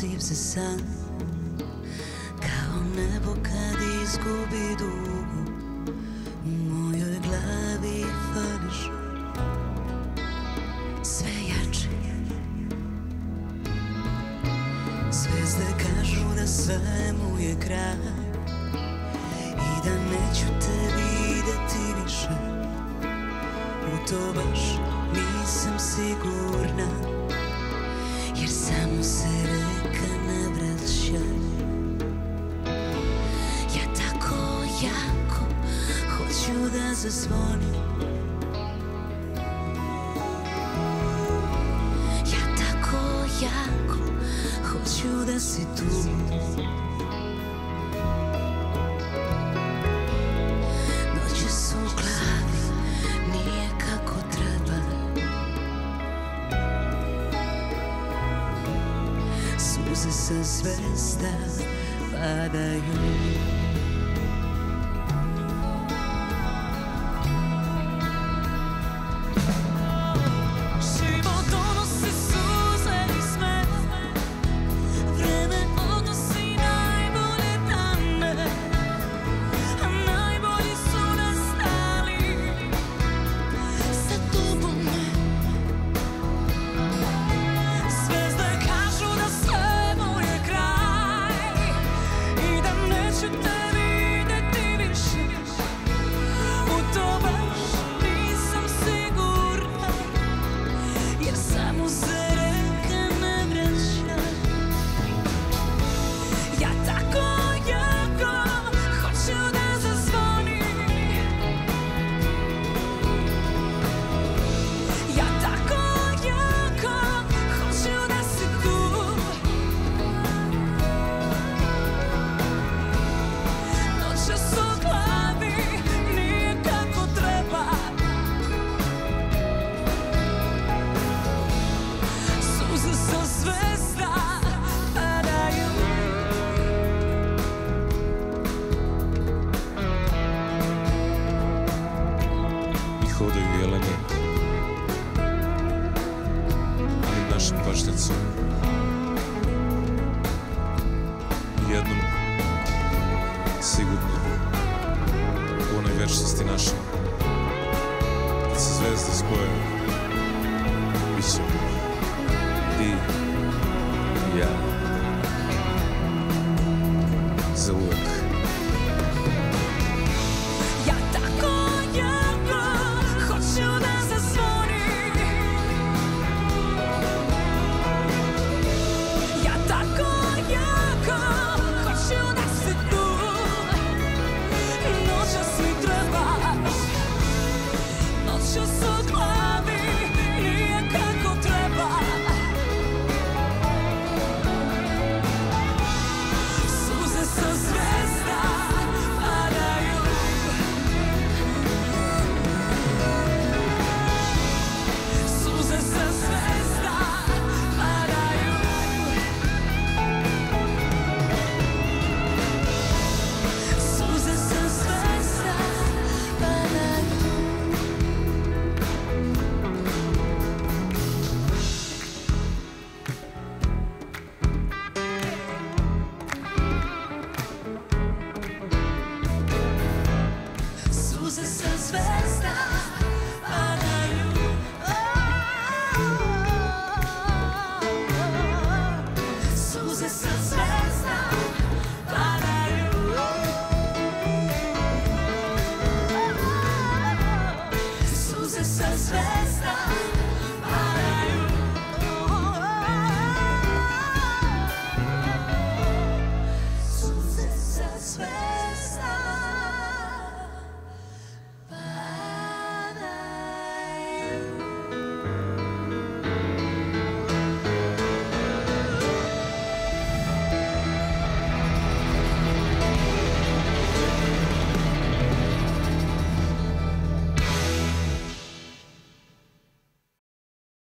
siv za san, kao nebo kad izgubi dugu. U mojoj glavi fališ sve jače. Zvezde kažu da svemu je kraj i da neću te videti više. U to baš nisam sigurna, jer samo se reka ne vraća. Ja tako jako hoću da zazvonim, ja tako jako hoću da si tu. Noći su u glavi, nije kako treba. Suze sa zvezda padaju. Hodaju jeleni pred našim pašnjacom. Jednom sigurno u onoj večnosti našoj, kad se zvezde spoje, bit ćemo ti i ja.